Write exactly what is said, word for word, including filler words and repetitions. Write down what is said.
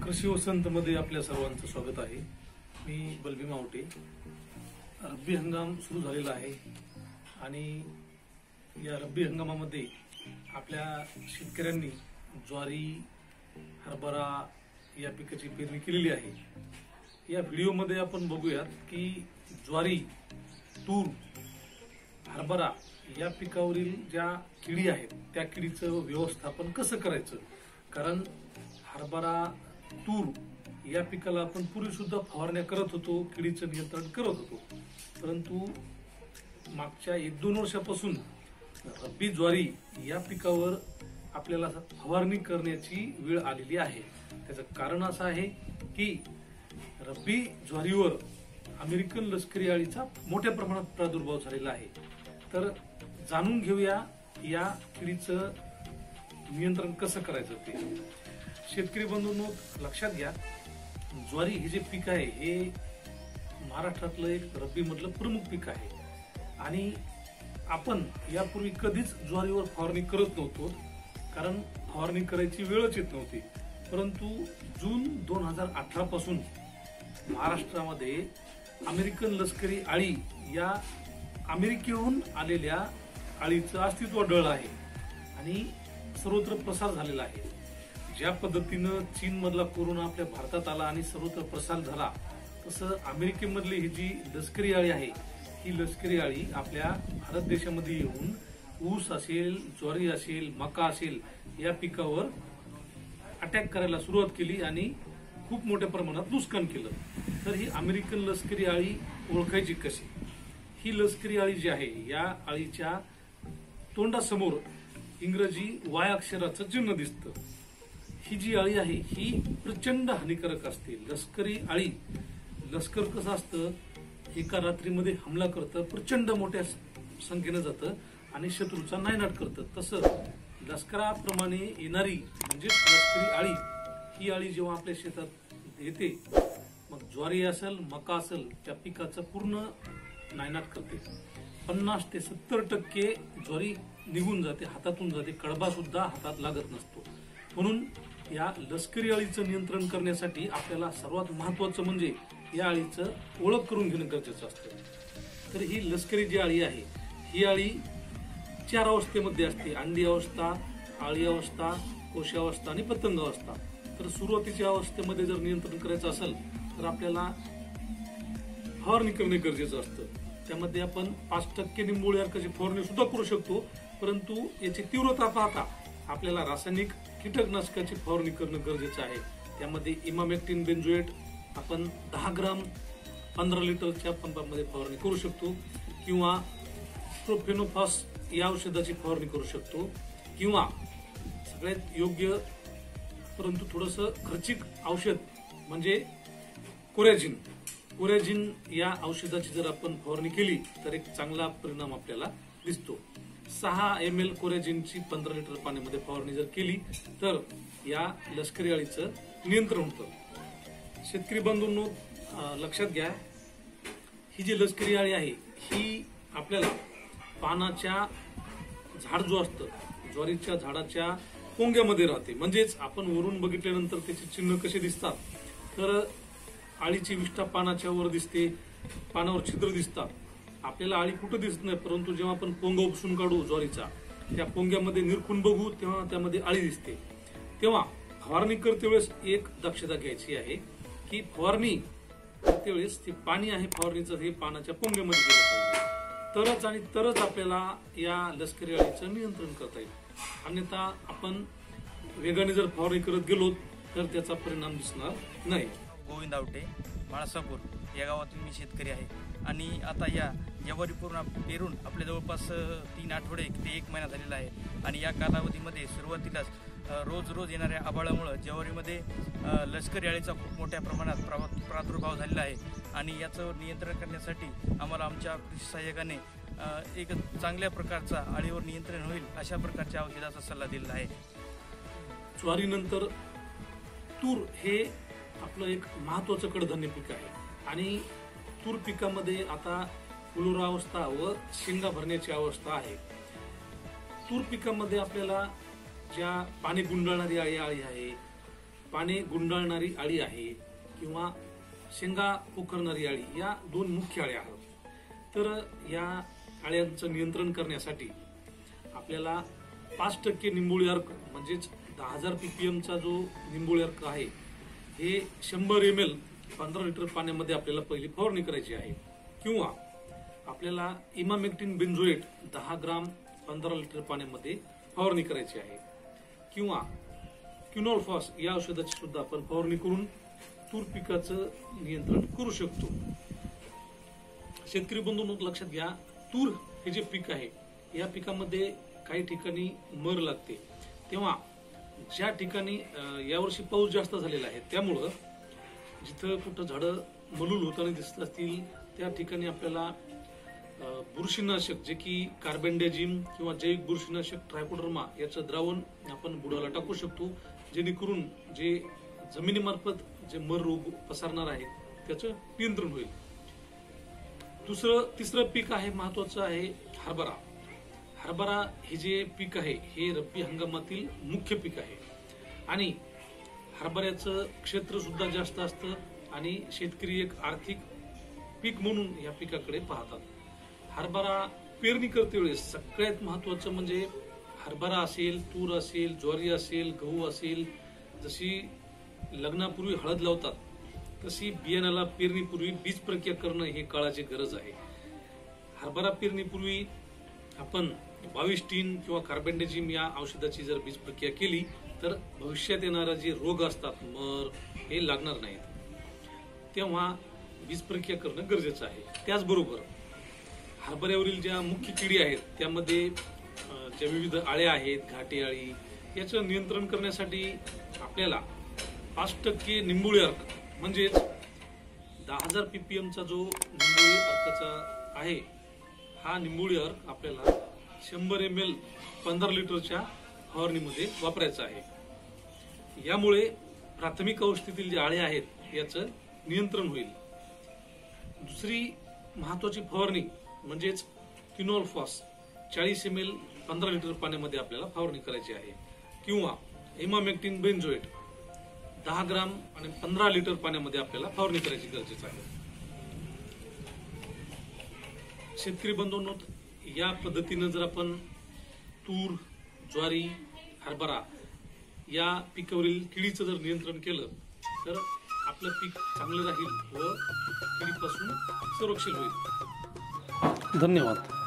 कृषी वसंत मध्ये आपल्या सर्वांचं स्वागत आहे। मी बलबी मावटे। रब्बी हंगाम सुरू झालेला आहे आणि या रब्बी हंगामामध्ये आपल्या शेतकऱ्यांनी ज्वारी, हरभरा या पिकाची पेरणी केलेली आहे। या व्हिडिओमध्ये आपण बघूयात की ज्वारी, तूर, हरभरा या पिकावरील ज्या किडी आहेत त्या किडीचं व्यवस्थापन कसं करायचं। कारण हरभरा, तूर या पिकाला आपण पूर्वी सुद्धा फवारण्या करत होतो, किडीचं नियंत्रण करत होतो, परंतु मागच्या एक दोन वर्षापासून रब्बी ज्वारी या पिकावर आपल्याला फवारणी करण्याची वेळ आलेली आहे। त्याचं कारण असं आहे की रब्बी ज्वारीवर अमेरिकन लष्करी अळीचा मोठ्या प्रमाणात प्रादुर्भाव झालेला आहे। तर जाणून घेऊया या किडीचं नियंत्रण कसं करायचं ते। शेतकरी बंधूंनो, लक्षात घ्या, ज्वारी हे जे पीक आहे हे महाराष्ट्रातलं एक रब्बी मधलं प्रमुख पीक आहे आणि आपण यापूर्वी कधीच ज्वारीवर फवारणी करत नव्हतो, कारण फवारणी करायची वेळच येत नव्हती। परंतु जून दोन हजार अठरा पासून महाराष्ट्रामध्ये अमेरिकन लष्करी अळी या अमेरिकेहून आलेल्या अळीचं अस्तित्व आढळलं आहे आणि सर्वत्र प्रसार झालेला आहे। ज्या पद्धतीनं चीन मधला कोरोना आपल्या भारतात आला आणि सर्वत्र प्रसार झाला, तसं अमेरिकेमधली ही जी लष्करी अळी आहे ही लष्करी अळी आपल्या भारत देशामध्ये येऊन ऊस असेल, ज्वारी असेल, मका असेल या पिकावर अटॅक करायला सुरुवात केली आणि खूप मोठ्या प्रमाणात नुकसान केलं। तर ही अमेरिकन लष्करी अळी ओळखायची कशी? ही लष्करी अळी जी आहे या अळीच्या तोंडासमोर इंग्रजी वाय अक्षराचं चिन्ह दिसतं। ही जी अळी आहे ही प्रचंड हानिकारक असते। लष्करी अळी, लष्कर कसं असतं, एका रात्रीमध्ये हमला करतं, प्रचंड मोठ्या संख्येनं जातं आणि शत्रूचा नायनाट करतं। तसं लष्कराप्रमाणे येणारी म्हणजे लष्करी अळी, ही अळी जेव्हा आपल्या शेतात येते, मग ज्वारी असेल, मका असेल, त्या पिकाचं पूर्ण नायनाट करते। पन्नास ते सत्तर टक्के ज्वारी निघून जाते, हातातून जाते, कडबा सुद्धा हातात लागत नसतो। म्हणून या लष्करी अळीचं नियंत्रण करण्यासाठी आपल्याला सर्वात महत्वाचं म्हणजे या अळीचं ओळख करून घेणं गरजेचं असतं। तर ही लष्करी जी अळी आहे ही अळी चार अवस्थेमध्ये असते: अंडी अवस्था, आळी अवस्था, कोशी अवस्था आणि पतंग अवस्था। तर सुरुवातीच्या अवस्थेमध्ये जर नियंत्रण करायचं असेल तर आपल्याला फवारणी करणे गरजेचं असतं। त्यामध्ये आपण पाच टक्के निंबोळी अर्काची फवारणी सुद्धा करू शकतो, परंतु याची तीव्रता पाहता आपल्याला रासायनिक कीटकनाशकाची फवारणी करणं गरजेचं आहे। त्यामध्ये इमामेक्टिन बेंझोएट आपण दहा ग्राम पंधरा लिटरच्या पंपामध्ये फवारणी करू शकतो, किंवा प्रोफेनोफॉस या औषधाची फवारणी करू शकतो, किंवा सगळ्यात योग्य परंतु थोडंसं खर्चिक औषध म्हणजे कोरॅजिन कोरॅजिन या औषधाची जर आपण फवारणी केली तर एक चांगला परिणाम आपल्याला दिसतो। सहा एम एल कोरॅजिनची पंधरा लिटर पाण्यामध्ये फवारणी जर केली तर या लष्करी अळीचं नियंत्रण होतं। शेतकरी बंधूंनो, लक्षात घ्या, ही जी लष्करी अळी आहे ही आपल्याला पानाच्या झाड जो असतं, ज्वारीच्या झाडाच्या पोंग्यामध्ये राहते। म्हणजेच आपण वरून बघितल्यानंतर त्याचे चिन्ह कसे दिसतात, तर अळीची विष्ठा पानाच्या वर दिसते, पानावर छिद्र दिसतात। आपल्याला अळी कुठं दिसत नाही, परंतु जेव्हा आपण पोंगा उपसून काढू ज्वारीचा, त्या पोंग्यामध्ये निरखून बघू तेव्हा त्यामध्ये अळी दिसते। तेव्हा फवारणी करते वेळेस एक दक्षता घ्यायची आहे की फवारणी करते वेळेस ते पाणी आहे फवारणीचं हे पानाच्या पोंग्यामध्ये गेलं पाहिजे, तरच आणि तरच आपल्याला या लष्करी अळीचं नियंत्रण करता येईल। अन्यथा आपण वेगाने जर फवारणी करत गेलो तर त्याचा परिणाम दिसणार नाही। गोविंद आवटे, माळसापूर या गावातून मी शेतकरी आहे आणि आता या ज्वारी पूर्ण पेरून आपल्या जवळपास तीन आठवडे ते एक महिना झालेला आहे आणि या कालावधीमध्ये सुरुवातीलाच रोज रोज येणाऱ्या आभाळामुळे ज्वारीमध्ये लष्करी अळीचा खूप मोठ्या प्रमाणात प्रादुर्भाव झालेला आहे आणि याचं नियंत्रण करण्यासाठी आम्हाला आमच्या कृषी सहाय्यकाने एक चांगल्या प्रकारचा अळीवर नियंत्रण होईल अशा प्रकारच्या औषधाचा सल्ला दिलेला आहे। ज्वारीनंतर तूर हे आपलं एक महत्वाचं कडधान्य पीक आहे आणि तूर पिकामध्ये आता फुलोरा अवस्था व शेंगा भरण्याची अवस्था आहे। तूर पिकामध्ये आपल्याला ज्या पाणी गुंडाळणारी अळी अळी आहे, पाने गुंडाळणारी अळी आहे किंवा शेंगा पोखरणारी अळी, या दोन मुख्य अळ्या आहेत. तर या अळ्यांचं नियंत्रण करण्यासाठी आपल्याला पाच टक्के निंबोळी अर्क म्हणजेच दहा हजार पीपीएमचा जो निंबोळी अर्क आहे हे शंभर एम एल पंधरा लिटर पाण्यामध्ये आपल्याला पहिली फवारणी करायची आहे. किंवा आपल्याला इमामेक्टिन बेंझोएट दहा ग्राम पंधरा लिटर पाण्यामध्ये फवारणी करायची आहे. किंवा क्युनोलफॉस या औषधाची सुद्धा आपण फवारणी करून तूर पिकाचं नियंत्रण करू शकतो. शेतकरी बंधूंनो लक्षात घ्या, तूर हे जे पीक आहे या पिकामध्ये काही ठिकाणी मर लागते. तेव्हा ज्या ठिकाणी यावर्षी पाऊस जास्त झालेला आहे त्यामुळं जिथं कुठं झाडं मलूल होताना दिसत असतील त्या ठिकाणी आपल्याला बुरशीनाशक जे की कार्बेंडाझिम किंवा जैविक बुरशीनाशक ट्रायकोडर्मा याचं द्रावण आपण बुडाला टाकू शकतो, जेणेकरून जे जमिनीमार्फत जे मर रोग पसरणार आहे त्याचं नियंत्रण होईल. दुसरं तिसरं पीक आहे महत्वाचं आहे हरभरा. हरभरा हे जे पीक आहे हे रब्बी हंगामातील मुख्य पीक आहे आणि हरभऱ्याचं क्षेत्र सुद्धा जास्त असतं आणि शेतकरी एक आर्थिक पीक म्हणून या पिकाकडे पाहतात. हरभरा पेरणी करते वेळेस सगळ्यात महत्वाचं म्हणजे हरभरा असेल, तूर असेल, ज्वारी असेल, गहू असेल, जशी लग्नापूर्वी हळद लावतात तशी बियाण्याला पेरणीपूर्वी बीज प्रक्रिया करणं हे काळाची गरज आहे. हरभरा पेरणीपूर्वी आपण बावीस टीन किंवा कार्बेंडाझिम या औषधाची जर बीज प्रक्रिया केली तर भविष्यात येणारा जे रोग असतात मर हे लागणार नाहीत. तेव्हा बीज प्रक्रिया करणं गरजेचं आहे. त्याचबरोबर हरभऱ्यावरील ज्या मुख्य किडी आहेत त्यामध्ये ज्या विविध आळ्या आहेत, घाटे अळी, याचं नियंत्रण करण्यासाठी आपल्याला पाच टक्के निंबोळी अर्क म्हणजेच दहा हजार पीपीएमचा जो निंबोळी अर्काचा आहे हा निंबोळी अर्क आपल्याला शंभर एम एल पंधरा लिटरच्या फवारणीमध्ये वापरायचा आहे. यामुळे प्राथमिक अवस्थेतील जे आळे आहेत याचं नियंत्रण होईल. दुसरी महत्वाची फवारणी म्हणजेच क्युनोलफॉस चाळीस एम एल पंधरा लिटर पाण्यामध्ये आपल्याला फवारणी करायची आहे. किंवा इमामेक्टिन बेंझोएट दहा ग्राम आणि पंधरा लिटर पाण्यामध्ये आपल्याला फवारणी करायची गरजेचं आहे. शेतकरी बंधूंनो, या पद्धतीनं जर आपण तूर, ज्वारी, हरभरा या पिकावरील किडीचं जर नियंत्रण केलं तर आपलं पीक चांगलं राहील व किडीपासून संरक्षण होईल. धन्यवाद.